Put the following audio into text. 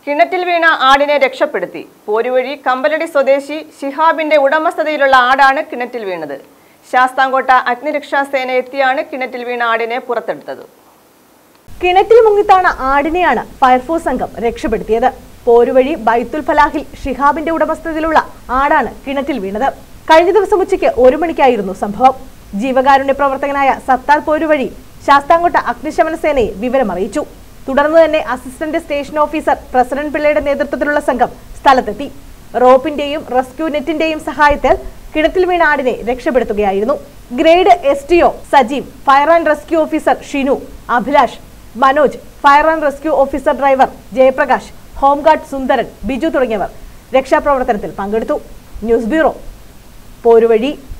കിണറ്റിൽ വീണ ആടിനെ രക്ഷപ്പെടുത്തി. പോരുവഴി കമ്പലടി സ്വദേശി ഷിഹാബിന്റെ ഉടമസ്ഥതയിലുള്ള ആടാണ് കിണറ്റിൽ വീണത്. ശാസ്താംകോട്ട അഗ്നിരക്ഷാസേന എത്തിയാണ് കിണറ്റിൽ വീണ ആടിനെ പുറത്തെടുത്തത്. കിണറ്റിൽ മുങ്ങിത്താണ ആടിനെയാണ് ഫയർഫോഴ്സ് സംഘം രക്ഷപ്പെടുത്തിയത്. പോരുവഴി ബൈത്തുൽ ഫലാഹിൽ ഷിഹാബിന്റെ ഉടമസ്ഥതയിലുള്ള ആടാണ് കിണറ്റിൽ വീണത്. കഴിഞ്ഞ ദിവസം ഉച്ചയ്ക്ക് 1 മണിക്കായിരുന്നു സംഭവം. ജീവകാരുണ്യ പ്രവർത്തകനായ സത്താർ പോരുവഴി ശാസ്താംകോട്ട അഗ്നിശമന സേനയെ വിവരമറിയിച്ചു. തുടർന്ന് തന്നെ അസിസ്റ്റന്റ് സ്റ്റേഷൻ ഓഫീസർ പ്രസിഡന്റ് പിള്ളയുടെ നേതൃത്വത്തിലുള്ള സംഘം സ്ഥലത്തെത്തി. റോപ്പിന്റെയും റെസ്ക്യൂ നെറ്റിന്റെയും സഹായത്തിൽ കിണറ്റിൽ വീണ ആടിനെ രക്ഷപ്പെടുത്തുകയായിരുന്നു. Grade STO Sajeev, fire and rescue officer Shinu, Abhilash, Manoj, fire and rescue officer driver Jayaprakash, home guard Sundaran, Biju തുടങ്ങിയവർ രക്ഷാപ്രവർത്തനത്തിൽ പങ്കെടുത്തു. News bureau, Poruvazhi.